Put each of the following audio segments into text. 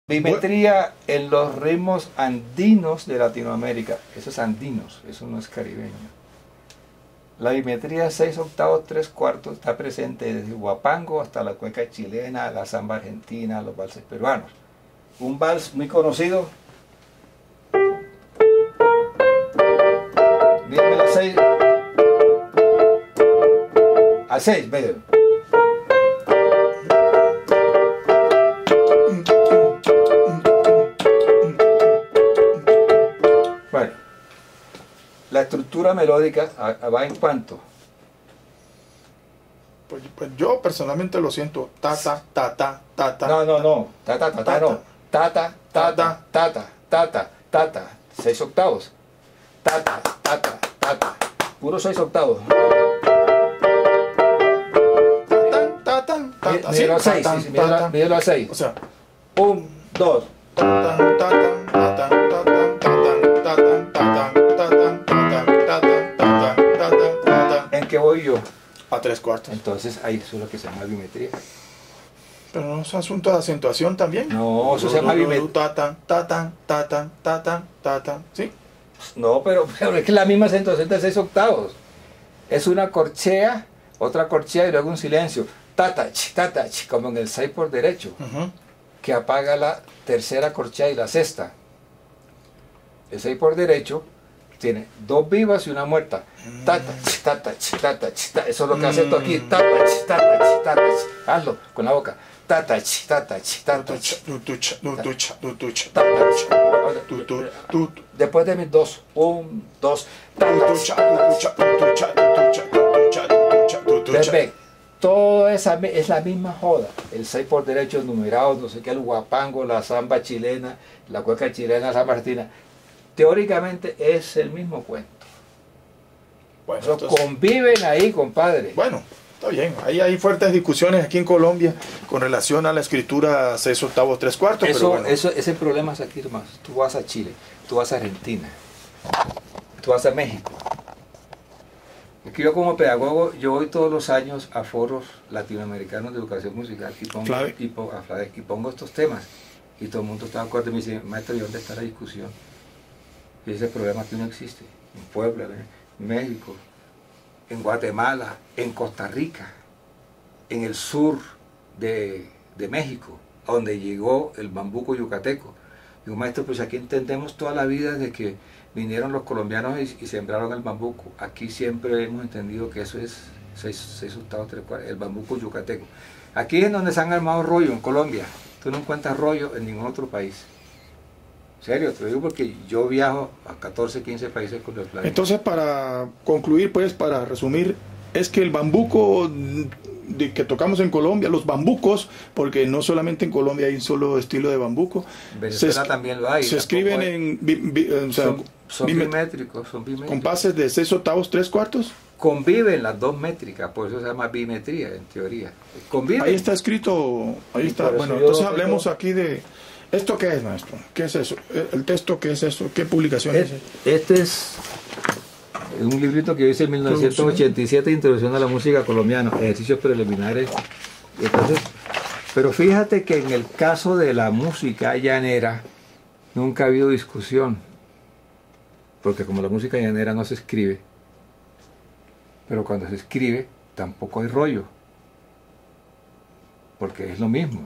Bimetría en los ritmos andinos de Latinoamérica. Eso es andinos, eso no es caribeño. La bimetría 6 octavos 3 cuartos está presente desde el huapango hasta la cueca chilena, la samba argentina, los valses peruanos. Un vals muy conocido. Dígame la 6. A 6, medio. Bueno, la estructura melódica va en cuanto. Pues yo personalmente lo siento ta ta ta ta ta ta. No. Ta ta ta ta no. Ta ta ta ta ta ta ta ta ta ta. 6 octavos. Ta ta ta ta ta ta. Puro 6 octavos. Mídelo a 6, mídelo a 6. O sea, 1, 2. ¿En qué voy yo? A 3 cuartos. Entonces ahí eso es lo que se llama bimetría. Pero no es asunto de acentuación también. No, eso se llama bimetría. ¿Sí? No, pero es que la misma acentuación de 6 octavos. Es una corchea, otra corchea y luego un silencio. Tatach, tatach, como en el 6 por derecho, que apaga la tercera corchea y la sexta. El 6 por derecho tiene 2 vivas y una muerta. Tatach, tatach, tatach, tatach. Eso es lo que hace esto aquí. Tatach, tatach, tatach. Hazlo con la boca. Tatach, tatach, tatach. Después de mis 2. 1, 2. Ve, todo esa es la misma joda. El 6 por derecho numerado, no sé qué, el huapango, la samba chilena, la cueca chilena, la samba argentina. Teóricamente es el mismo cuento. Bueno, Pero entonces, conviven ahí, compadre. Bueno, está bien. Ahí hay fuertes discusiones aquí en Colombia con relación a la escritura 6 octavos 3 cuartos. Eso, pero bueno. ese problema es aquí, hermano. Tú vas a Chile, tú vas a Argentina, tú vas a México. Es que yo como pedagogo, yo voy todos los años a foros latinoamericanos de educación musical y pongo estos temas. Y todo el mundo está de acuerdo y me dice, maestro, ¿y dónde está la discusión? Y ese problema aquí no existe. En Puebla, en México, en Guatemala, en Costa Rica, en el sur de México, a donde llegó el bambuco yucateco. Digo, maestro, pues aquí entendemos toda la vida de que vinieron los colombianos y sembraron el bambuco. Aquí siempre hemos entendido que eso es 6 octavos, 3 cuartos, el bambuco yucateco. Aquí es donde se han armado rollo, en Colombia. Tú no encuentras rollo en ningún otro país. En serio, te lo digo porque yo viajo a 14, 15 países con el flamenco. Entonces, para concluir, pues, para resumir, es que el bambuco que tocamos en Colombia, los bambucos, porque no solamente en Colombia hay un solo estilo de bambuco. En Venezuela también lo hay. Se escriben en... son bimétricos, compases de 6 octavos 3 cuartos. Conviven las dos métricas, por eso se llama bimetría en teoría. Conviven. Ahí está escrito, ahí está. Bueno, entonces hablemos aquí de... ¿Esto qué es, maestro? ¿Qué es eso? ¿El texto qué es eso? ¿Qué publicación es? Este es un librito que yo hice en 1987, Introducción a la música colombiana, ejercicios preliminares. Entonces, pero fíjate que en el caso de la música llanera nunca ha habido discusión, porque como la música llanera no se escribe, pero cuando se escribe tampoco hay rollo, porque es lo mismo.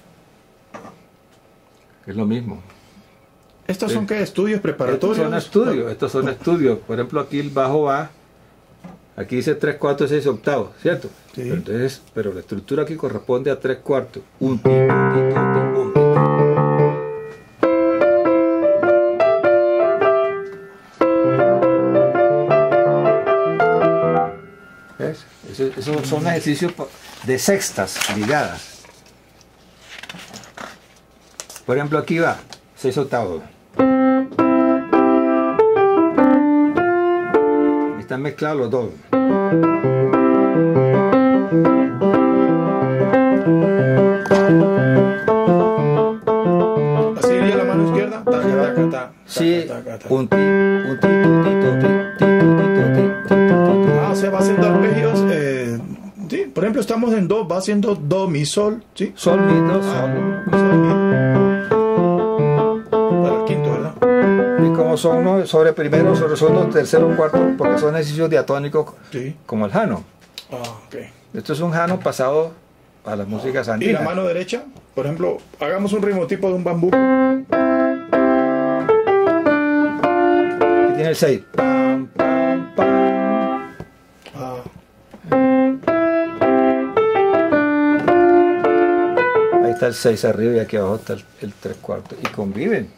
Es lo mismo. ¿Estos son qué? ¿Estudios preparatorios? Estos son estudios. Por ejemplo, aquí el bajo va, aquí dice 3 cuartos, 6 octavos, ¿cierto? Sí. Pero la estructura aquí corresponde a 3 cuartos. Un ti, un ti, un ti. ¿Ves? Esos son ejercicios de sextas ligadas. Por ejemplo, aquí va 6 octavos. Están mezclados los dos. ¿Así iría la mano izquierda? Sí, un ti, se va haciendo arpegios. Sí, por ejemplo, estamos en do, va haciendo do, mi, sol, ¿sí? Sol, mi, do, sol. Sol, mi. Y como son ¿no? sobre primero, sobre segundo, tercero, cuarto, porque son ejercicios diatónicos Sí. como el jano. Ok. Esto es un jano pasado a las músicas ¿Y la andinas. mano derecha? Por ejemplo, hagamos un ritmo tipo de un bambú. Aquí tiene el 6. Pam, pam, pam. Ah, Ahí está el 6 arriba y aquí abajo está el 3/4. Y conviven.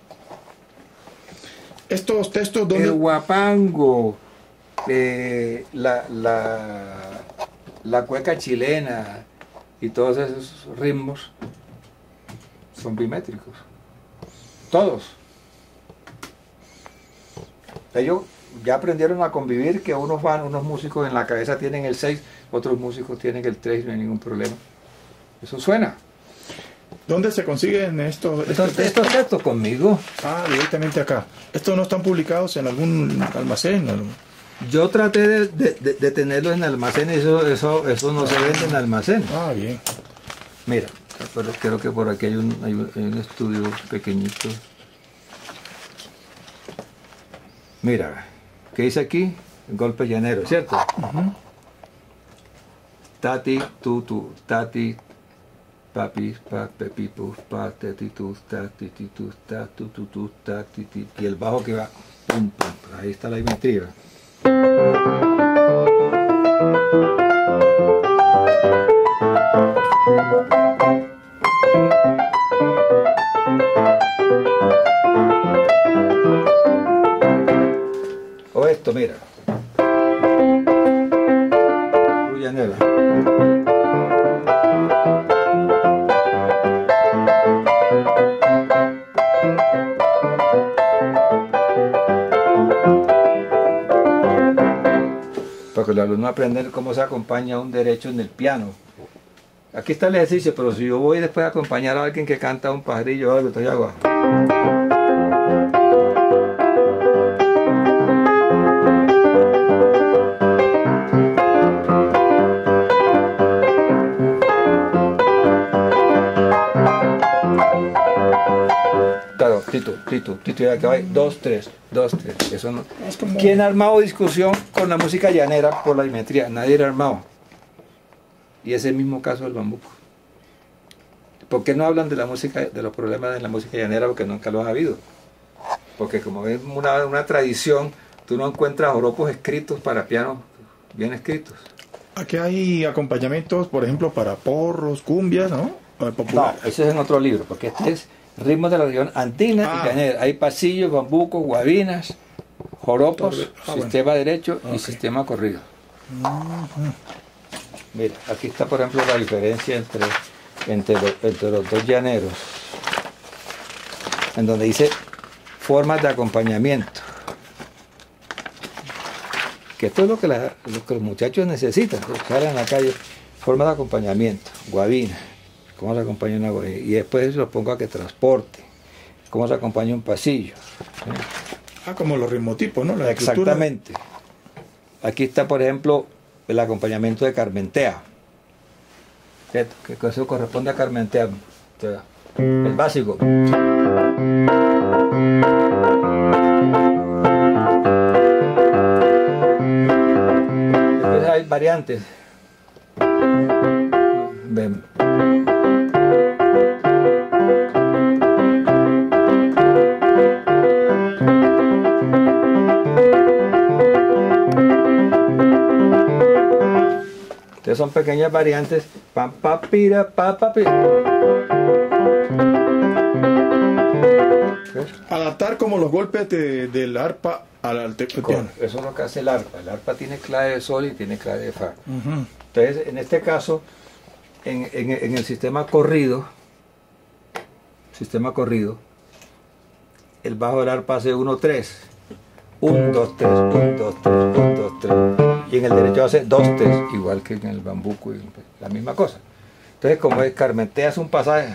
estos textos, El ¿dónde? guapango, la cueca chilena y todos esos ritmos son bimétricos. Todos. Ellos ya aprendieron a convivir, que unos músicos en la cabeza tienen el 6, otros músicos tienen el 3, no hay ningún problema. Eso suena. ¿Dónde se consiguen estos Estos textos? textos conmigo. Ah, directamente acá. ¿Estos no están publicados en algún almacén? Yo traté de tenerlos en almacén y eso no se vende en almacén. Ah, bien. Mira, pero creo que por aquí hay un estudio pequeñito. Mira, ¿qué dice aquí? Golpe llanero, ¿cierto? Tati, tu, tati, papi, pa, pepi, puf, pa, teti, tu, tati, ti, tu, ta, tu, tati, ti. Y el bajo que va, pum, pum. Ahí está la dimetría. O esto, mira. Llanera. Para que los alumnos aprendan cómo se acompaña un derecho en el piano. Aquí está el ejercicio, pero si yo voy después a acompañar a alguien que canta un pajarillo o algo, entonces hago. Claro, Tito, ya que va 2, 3, 2, 3. Eso no. Es como... ¿Quién ha armado discusión con la música llanera por la dimetría? Nadie la ha armado. Y es el mismo caso del bambuco. ¿Por qué no hablan de la música, de los problemas de la música llanera? Porque nunca los ha habido. Porque como es una tradición, tú no encuentras joropos escritos para piano bien escritos. Aquí hay acompañamientos, por ejemplo, para porros, cumbias, ¿no? Popular. No, ese es en otro libro, porque este es ritmos de la región andina y llanera. Hay pasillos, bambucos, guabinas, joropos, sistema derecho y sistema corrido. Mira, aquí está por ejemplo la diferencia entre los dos llaneros, en donde dice formas de acompañamiento. Que esto es lo que los muchachos necesitan, salen a la calle, formas de acompañamiento, guabina, cómo se acompaña una guabina, y después los pongo a que transporte, cómo se acompaña un pasillo. ¿Sí? Ah, como los ritmotipos, ¿no? La estructura. Exactamente. Aquí está, por ejemplo, el acompañamiento de Carmentea. ¿Cierto? Que eso corresponde a Carmentea. O sea, el básico. Después hay variantes. Ven. Entonces son pequeñas variantes. Pam, pa, pira, pa, pa, pira. ¿Ves? Adaptar como los golpes del arpa al piano. Eso es lo que hace el arpa. El arpa tiene clave de sol y tiene clave de fa. Entonces, en este caso, en el sistema corrido, el bajo del arpa hace 1, 3. 1, 2, 3, 1, 2, 3, 1, 2, 3. Y en el derecho hace 2, 3, igual que en el bambuco, la misma cosa. Entonces, como es Carmentea es un pasaje.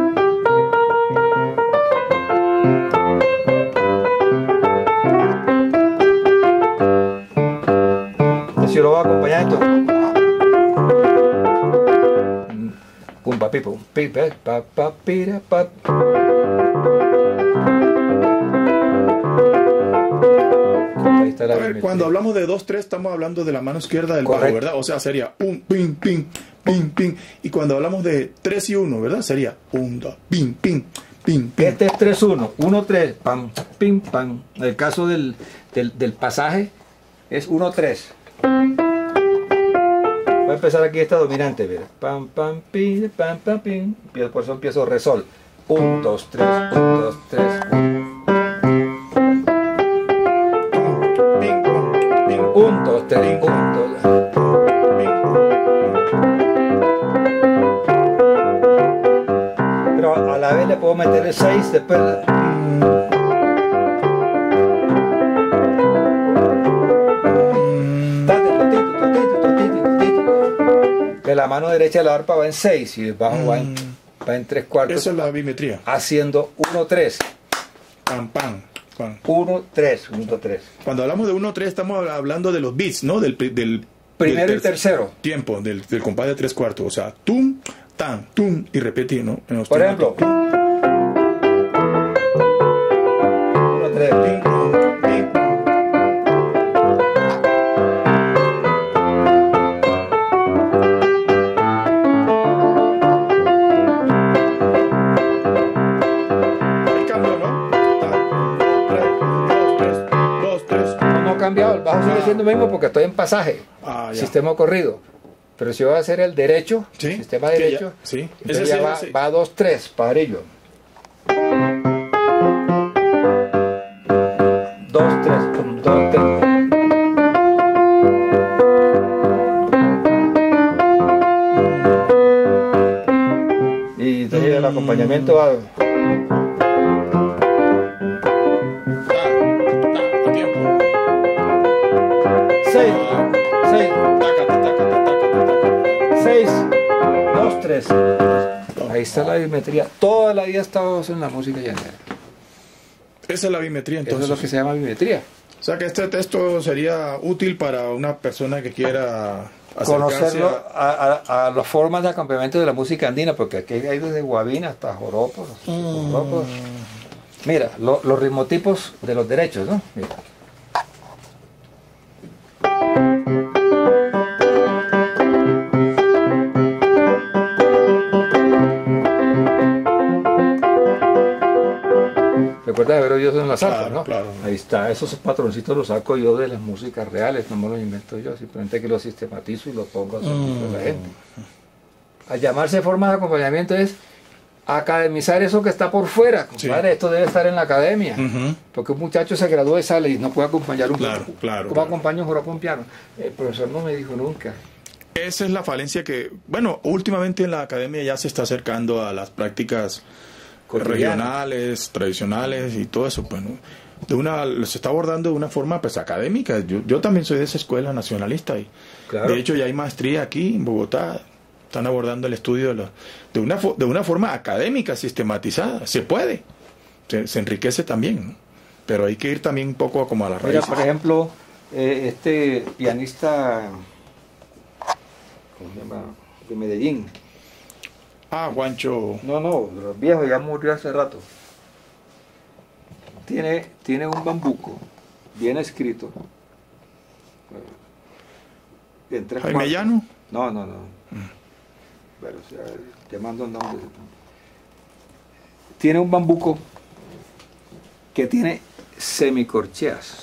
Entonces, yo lo voy a acompañar esto. Pum, pa, pi, pum, pi, pa, pa, pira, pa. está la A ver, bimetría. cuando hablamos de 2, 3, estamos hablando de la mano izquierda del bajo, Correcto. ¿verdad? O sea, sería un, ping, ping, ping, ping. Y cuando hablamos de 3 y 1, ¿verdad? Sería 1, 2, ping, ping, ping, ping. Este es 3-1, 1-3, pam, pim, pam. En el caso del pasaje es 1-3. Voy a empezar aquí esta dominante, mira. Pam, pam, pim, pam, pam, pim. Por eso empiezo re sol. 1, 2, 3, 1, 2, 3, 1, 2, 3, 1, 2. Pero a la vez le puedo meter el 6 después. Que la mano derecha de la arpa va en 6 y el bajo va en 3/4. Esa es la bimetría. Haciendo 1-3. Pam, pam, pam. 1-3, 1-3. Cuando hablamos de 1, 3, estamos hablando de los beats, ¿no? Del Primero y tercero. tiempo, del compás de 3/4. O sea, tum, tan, tum, y repetir, ¿no? Por ejemplo, 1-3. Ahí cambió, ¿no? Tan, 2, 3, No ha cambiado, el bajo sigue siendo el mismo porque estoy en pasaje, Ah, ya. sistema corrido. Pero si voy a hacer el derecho, Sí, sistema que derecho, ya- sí. entonces Ese ya sí, va 2-3, parillo. 2-3, 1, 2, 3. Y entonces el acompañamiento va. A tiempo. 6, 6, Tácate, tácate, tácate, tácate. 6, 2, 3. Ahí está la bimetría. Toda la vida he estado en la música llanera. Esa es la bimetría, Eso entonces. es lo que se llama bimetría. O sea que este texto sería útil para una persona que quiera acercarse Conocerlo a las formas de acompañamiento de la música andina, porque aquí hay desde guabina hasta joropos. Joropos. Mira, los ritmotipos de los derechos, ¿no? Mira. ¿Recuerdas haber oído eso en la salsa, Claro, no? claro. Ahí está, esos patroncitos los saco yo de las músicas reales, no me los invento yo, simplemente que los sistematizo y los pongo a servicio de la gente. Al llamarse forma de acompañamiento es academizar eso que está por fuera, compadre. Sí. Esto debe estar en la academia. Ujú. Porque un muchacho se gradúa y sale y no puede acompañar un Claro, grupo. claro, ¿Cómo claro. acompaña un joropo a un piano? El profesor no me dijo nunca. Esa es la falencia que, bueno, últimamente en la academia ya se está acercando a las prácticas regionales, tradicionales y todo eso, pues, ¿no? Se está abordando de una forma pues académica. Yo también soy de esa escuela nacionalista y Claro. de hecho ya hay maestría aquí en Bogotá. Están abordando el estudio de una forma académica, sistematizada. Se puede, se enriquece también, ¿no? Pero hay que ir también un poco como a la raíz. Mira, por ejemplo, este pianista, ¿cómo se llama? De Medellín. Ah, Juancho. No, de los viejos, ya murió hace rato. Tiene un bambuco bien escrito. En 3/4. Jaime Llano. No. Pero, o sea, llamando nombres. Tiene un bambuco que tiene semicorcheas.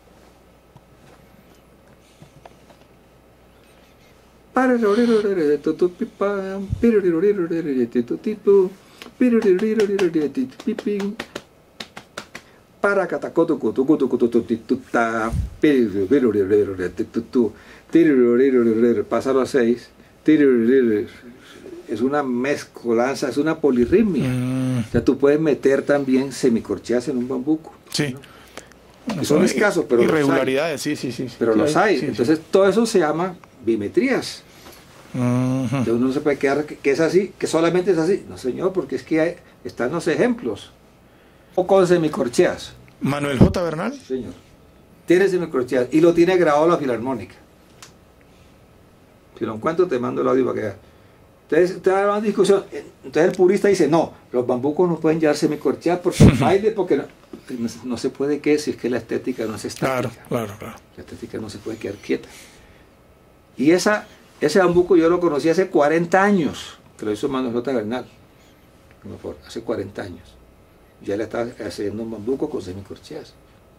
Pásalo a 6. Es una mezcolanza, es una polirritmia. O sea, tú puedes meter también semicorcheas en un bambuco. Sí. Y son escasos, pero los hay. irregularidades, sí. Pero Sí, los hay. sí, sí. Entonces, todo eso se llama bimetrías. Ujú. Entonces uno no se puede quedar que es así, que solamente es así. No, señor, porque es que están los ejemplos. O con semicorcheas. Manuel J. Bernal. Señor. Tiene semicorcheas y lo tiene grabado la filarmónica. Si lo encuentro, te mando el audio para que veas. Entonces, te da una discusión. Entonces el purista dice, no, los bambucos no pueden llevar semicorcheas porque el baile, porque no se puede quedar si es que la estética no es estática. Claro. La estética no se puede quedar quieta. Y ese bambuco yo lo conocí hace 40 años, que lo hizo Manuel J. Bernal, hace 40 años. Ya le estaba haciendo un bambuco con semicorcheas.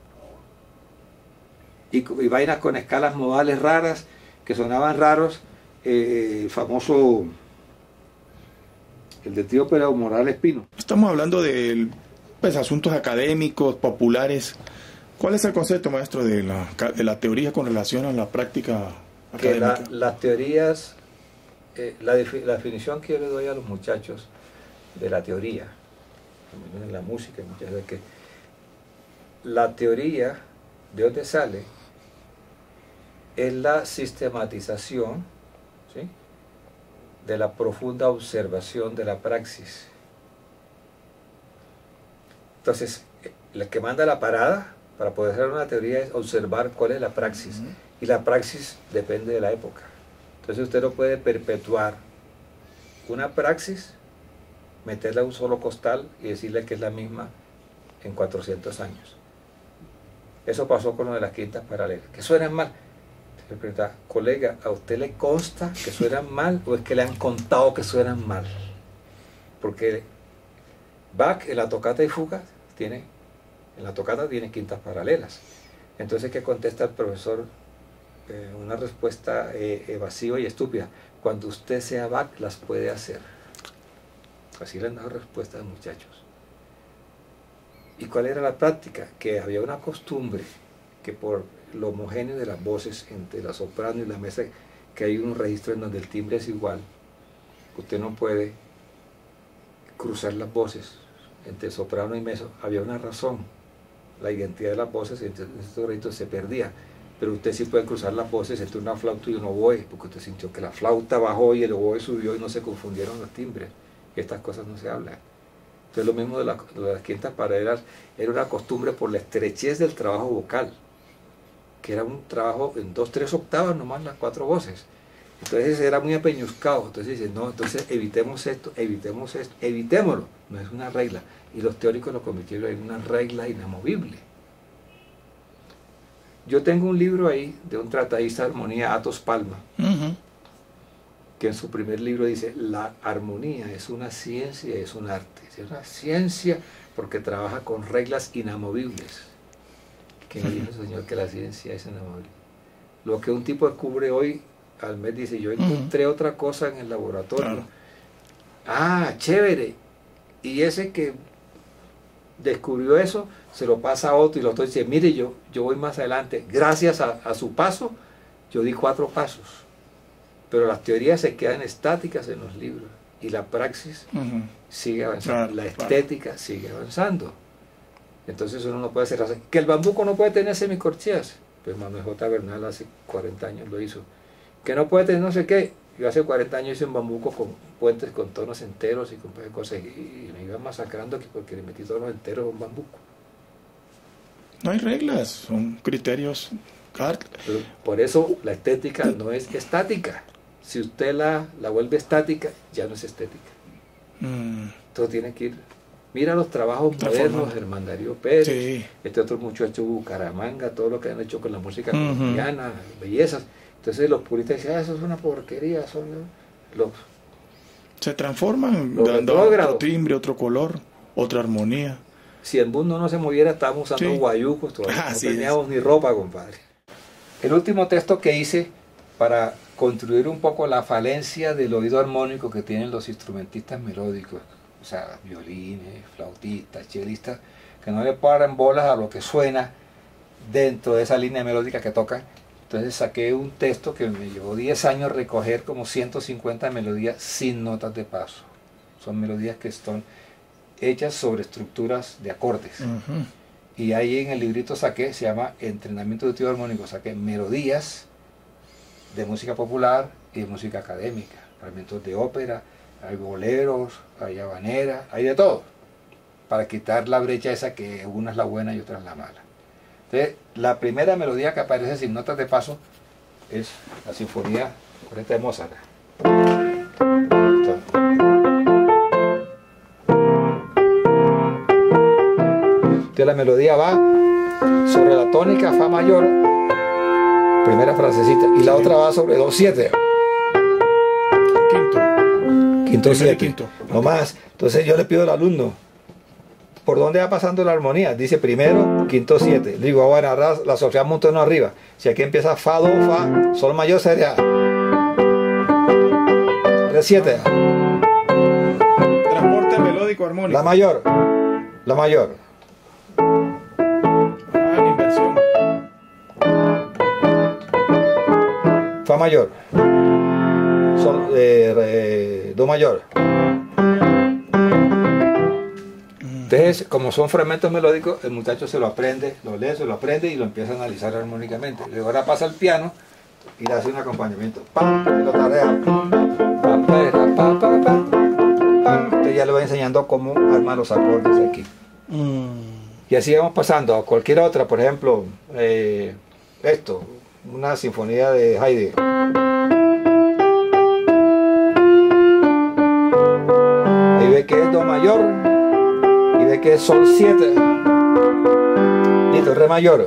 Y vainas con escalas modales raras, que sonaban raros, el famoso, el de tío Pedro Morales Pino. Estamos hablando de asuntos académicos, populares. ¿Cuál es el concepto, maestro, de la teoría con relación a la práctica académica? Las teorías, la definición que yo le doy a los muchachos de la teoría, en la música, muchas veces, que la teoría, ¿de dónde sale? Es la sistematización, ¿sí?, de la profunda observación de la praxis. Entonces, el que manda la parada para poder hacer una teoría es observar cuál es la praxis. Y la praxis depende de la época. Entonces usted no puede perpetuar una praxis, meterla a un solo costal y decirle que es la misma en 400 años. Eso pasó con lo de las quintas paralelas, que suenan mal. Se le pregunta, colega, ¿a usted le consta que suenan mal o es que le han contado que suenan mal? Porque Bach en la tocata y fuga tiene quintas paralelas. Entonces, ¿qué contesta el profesor? Una respuesta evasiva y estúpida. Cuando usted sea Bach, las puede hacer. Así le han dado respuesta a los muchachos. ¿Y cuál era la práctica? Que había una costumbre que por lo homogéneo de las voces entre la soprano y la mesa, que hay un registro en donde el timbre es igual, usted no puede cruzar las voces entre soprano y mesa. Había una razón, la identidad de las voces entre estos registros se perdía, pero usted sí puede cruzar las voces entre una flauta y un oboe, porque usted sintió que la flauta bajó y el oboe subió y no se confundieron los timbres. Estas cosas no se hablan. Entonces lo mismo de las quintas paralelas, era una costumbre por la estrechez del trabajo vocal, que era un trabajo en 2-3 octavas nomás las 4 voces. Entonces era muy apeñuscado. Entonces dice, no, entonces evitemos esto, evitémoslo. No es una regla. Y los teóricos lo convirtieron en una regla inamovible. Yo tengo un libro ahí de un tratadista de armonía, Athos Palma, que en su primer libro dice, la armonía es una ciencia, es un arte. Es una ciencia porque trabaja con reglas inamovibles. Que no dice el señor que la ciencia es inamovible. Lo que un tipo descubre hoy, al mes dice, yo encontré otra cosa en el laboratorio. Claro. Ah, chévere. Y ese que descubrió eso, se lo pasa a otro y el otro dice, mire, yo voy más adelante. Gracias a su paso, yo di 4 pasos. Pero las teorías se quedan estáticas en los libros y la praxis sigue avanzando, la estética sigue avanzando. Entonces uno no puede hacer así. Que el bambuco no puede tener semicorcheas, pues Manuel J. Bernal hace 40 años lo hizo. Que no puede tener no sé qué, yo hace 40 años hice un bambuco con puentes con tonos enteros y con cosas, y me iban masacrando aquí porque le metí tonos enteros a un bambuco. No hay reglas, son criterios. Pero por eso la estética no es estática. Si usted la vuelve estática, ya no es estética. Todo tiene que ir. Mira los trabajos modernos, Germán Darío Pérez, sí. Este otro muchacho Bucaramanga, todo lo que han hecho con la música colombiana, bellezas. Entonces los puristas dicen, eso es una porquería, se transforman, dando otro timbre, otro color, otra armonía. Si el mundo no se moviera, estábamos usando guayucos, todavía no teníamos ni ropa, compadre. El último texto que hice para construir un poco la falencia del oído armónico que tienen los instrumentistas melódicos, o sea, violines, flautistas, chelistas, que no le paran bolas a lo que suena dentro de esa línea melódica que tocan. Entonces saqué un texto que me llevó 10 años recoger como 150 melodías sin notas de paso. Son melodías que están hechas sobre estructuras de acordes. Y ahí en el librito saqué, se llama Entrenamiento de Oído Armónico, saqué melodías de música popular y de música académica, fragmentos de ópera, hay boleros, hay habaneras, hay de todo, para quitar la brecha esa que una es la buena y otra es la mala. Entonces, la primera melodía que aparece sin notas de paso es la Sinfonía 40 de Mozart. Entonces la melodía va sobre la tónica fa mayor, primera frasecita, y la otra va sobre 2/7. Quinto 7. No más. Entonces yo le pido al alumno, ¿por dónde va pasando la armonía? Dice primero, quinto 7. Digo, bueno, ahora la asociamos un tono arriba. Si aquí empieza fa, do, fa, sol mayor sería re 7. Transporte melódico armónico. La mayor. La mayor. La inversión. Fa mayor. Sol, do mayor. Entonces, como son fragmentos melódicos, el muchacho se lo aprende, lo lee, se lo aprende y lo empieza a analizar armónicamente. Luego ahora pasa al piano y le hace un acompañamiento. Pam, y lo tarea. Pam, pam, pam, pam, pam, pam. Entonces ya le voy enseñando cómo armar los acordes aquí. Y así vamos pasando a cualquier otra, por ejemplo, esto, una sinfonía de Haydn. Ahí ve que es do mayor y ve que es sol 7. Listo, re mayor.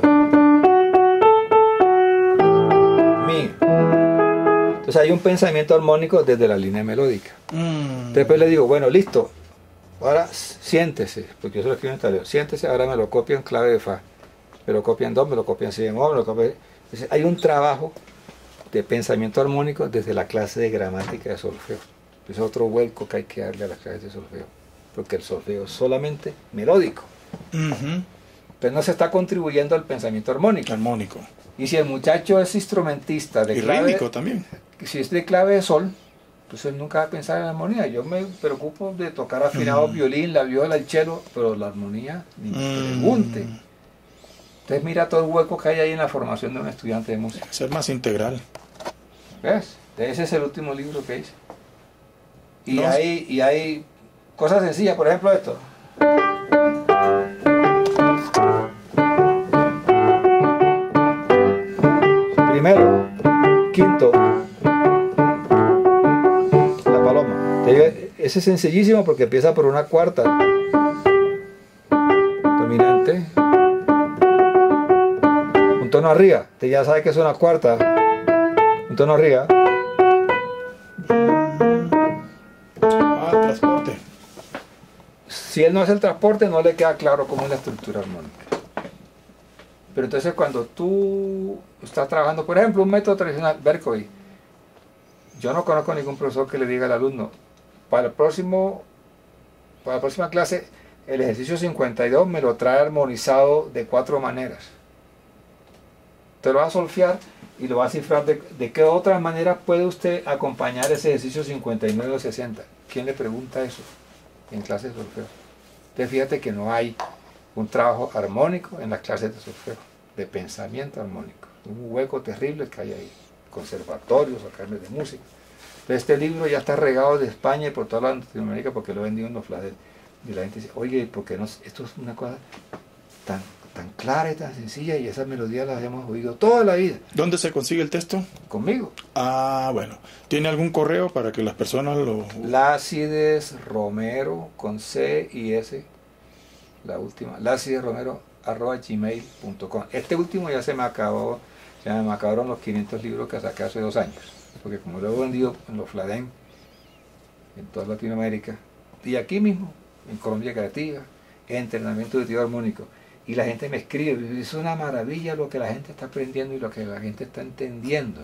Mi. Entonces hay un pensamiento armónico desde la línea melódica. Después le digo, bueno, listo. Ahora siéntese, porque yo se lo escribo en italiano. Siéntese, ahora me lo copia en clave de fa. Me lo copia en do, me lo copia en si bemol, me lo copia. Entonces hay un trabajo de pensamiento armónico desde la clase de gramática de solfeo. Es otro vuelco que hay que darle a las clases de solfeo, porque el solfeo es solamente melódico, pero no se está contribuyendo al pensamiento armónico. Y si el muchacho es instrumentista de clave, rítmico también, si es de clave de sol, pues él nunca va a pensar en la armonía. Yo me preocupo de tocar afinado violín, la viola, el cello, pero la armonía ni me pregunte. Entonces mira todo el hueco que hay ahí en la formación de un estudiante de música. Ser más integral. ¿Ves? Ese es el último libro que hice. Y, No. hay cosas sencillas, por ejemplo esto. Primero, quinto, la paloma. Ese es sencillísimo porque empieza por una cuarta dominante, un tono arriba. Usted ya sabe que es una cuarta, un tono arriba. Transporte. Si él no hace el transporte, no le queda claro cómo es la estructura armónica. Pero entonces cuando tú estás trabajando, por ejemplo, un método tradicional, Berkowitz, yo no conozco ningún profesor que le diga al alumno, para la próxima clase, el ejercicio 52 me lo trae armonizado de 4 maneras. Te lo va a solfear y lo va a cifrar de qué otra manera puede usted acompañar ese ejercicio 59 o 60. ¿Quién le pregunta eso en clases de solfeo? Entonces fíjate que no hay un trabajo armónico en las clases de solfeo, de pensamiento armónico. Un hueco terrible que hay ahí. Conservatorios, academias de música. Entonces este libro ya está regado de España y por toda Latinoamérica porque lo he vendido en los flash. Y la gente dice, oye, ¿por qué no? Esto es una cosa tan clara y tan sencilla y esas melodías las hemos oído toda la vida. ¿Dónde se consigue el texto? Conmigo. Ah, bueno. ¿Tiene algún correo para que las personas lo...? Lácides Romero con C y S, la última, lacidesromero@gmail.com. Este último ya se me acabaron los 500 libros que saqué hace 2 años, porque como lo he vendido en los Fladén, en toda Latinoamérica, y aquí mismo, en Colombia Creativa, entrenamiento auditivo armónico, y la gente me escribe, es una maravilla lo que la gente está aprendiendo y lo que la gente está entendiendo.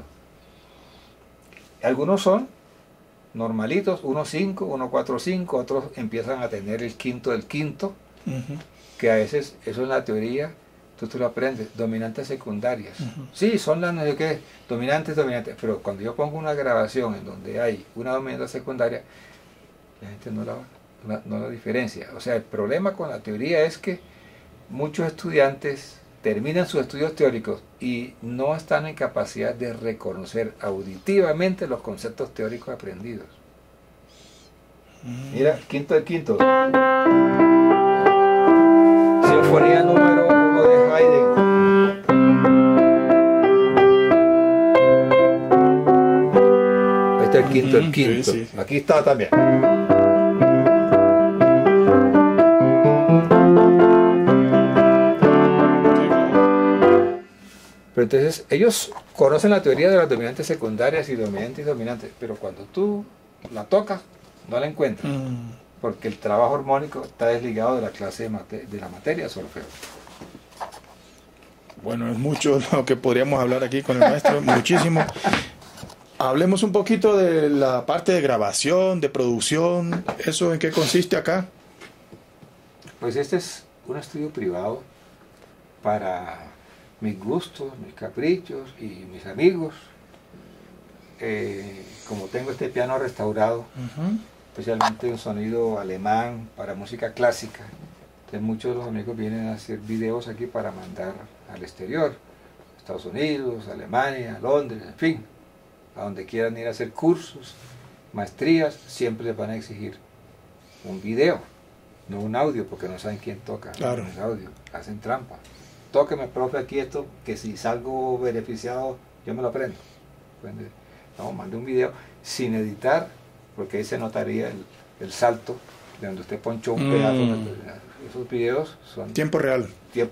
Algunos son normalitos, 1-5, 1-4-5, otros empiezan a tener el quinto del quinto, que a veces eso en la teoría tú lo aprendes, dominantes secundarias. Sí, son las no sé qué, dominantes, pero cuando yo pongo una grabación en donde hay una dominante secundaria, la gente no la diferencia. O sea, el problema con la teoría es que muchos estudiantes terminan sus estudios teóricos y no están en capacidad de reconocer auditivamente los conceptos teóricos aprendidos. Mira, quinto del quinto. Sinfonía número 1 de Haydn. Este es el quinto del quinto. Sí. Aquí está también. Pero entonces ellos conocen la teoría de las dominantes secundarias y dominantes, pero cuando tú la tocas, no la encuentras, porque el trabajo armónico está desligado de la clase de la materia solfeo. Bueno, es mucho lo que podríamos hablar aquí con el maestro, muchísimo. Hablemos un poquito de la parte de grabación, de producción, ¿eso en qué consiste acá? Pues este es un estudio privado para mis gustos, mis caprichos y mis amigos. Como tengo este piano restaurado, especialmente un sonido alemán para música clásica, entonces muchos de los amigos vienen a hacer videos aquí para mandar al exterior, Estados Unidos, Alemania, Londres, en fin, a donde quieran ir a hacer cursos, maestrías, siempre les van a exigir un video, no un audio, porque no saben quién toca. Claro. El audio, hacen trampa. Tóqueme, profe, aquí esto, que si salgo beneficiado, yo me lo aprendo. No, mande un video sin editar, porque ahí se notaría el salto de donde usted ponchó un pedazo. Esos videos son tiempo real,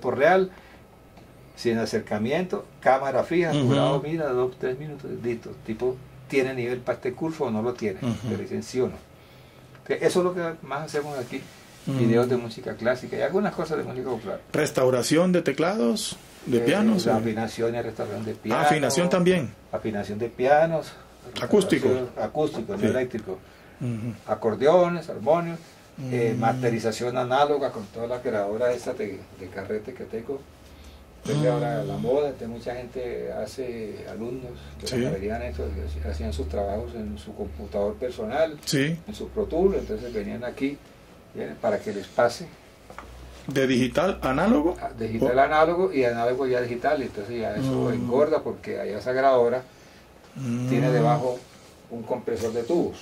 sin acercamiento, cámara fija, jurado, mira, 2, 3 minutos, listo. Tipo, ¿tiene nivel para este curso o no lo tiene? Le dicen sí o no. Entonces, eso es lo que más hacemos aquí. Videos de música clásica y algunas cosas de música popular. Restauración de teclados, de pianos. Afinación y restauración de pianos. Afinación también. Afinación de pianos. Acústico. Acústico, no sí. Eléctrico. Acordeones, armonios. Masterización análoga con toda la grabadora esa de carrete que tengo. Entonces ahora la moda, mucha gente alumnos de la Javeriana, hacían sus trabajos en su computador personal, en su Pro Tools, entonces venían aquí para que les pase. ¿De digital análogo? Digital análogo y análogo ya digital, entonces ya eso engorda porque allá esa grabadora tiene debajo un compresor de tubos.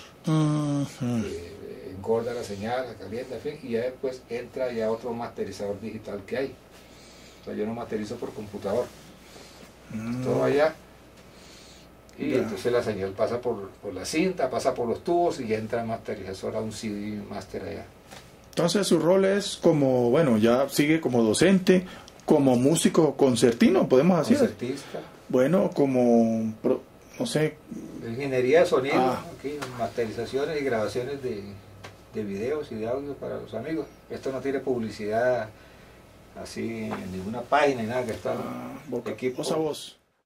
Engorda la señal, la calienta, en fin, y ya después entra ya otro masterizador digital que hay. O sea, yo no masterizo por computador. Todo allá. Y entonces la señal pasa por la cinta, pasa por los tubos y ya entra el masterizador a un CD master allá. Entonces su rol es como, bueno, ya sigue como docente, como músico concertino, podemos decir. Concertista. Bueno, como, no sé. Ingeniería de sonido, aquí, masterizaciones y grabaciones de videos y de audio para los amigos. Esto no tiene publicidad así en ninguna página ni nada, que está equipos a voz.